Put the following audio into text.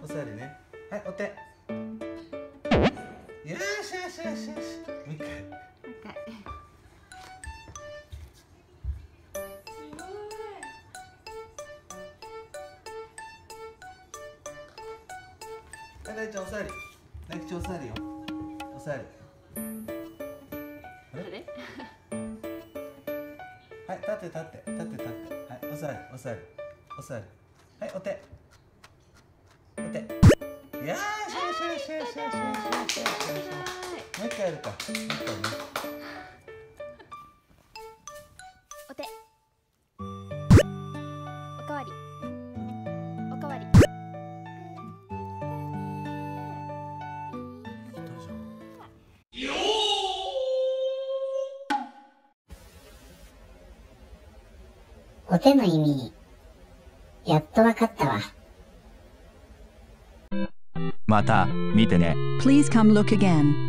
お座りね。はい、お手。よしよしよしよし。もう一回。はい、大ちゃんお座り。大吉お座りよ。お座り。 あれ？ はい、立って立って立って立って。はい、お座りお座りお座り。はい、お手。お手。よしよしよしよしよしよしよしよし。もう一回やるか。もう一回ね。 お手。おかわり。おかわり。 お手の意味、やっとわかったわ。 また見てね。 Please come look again.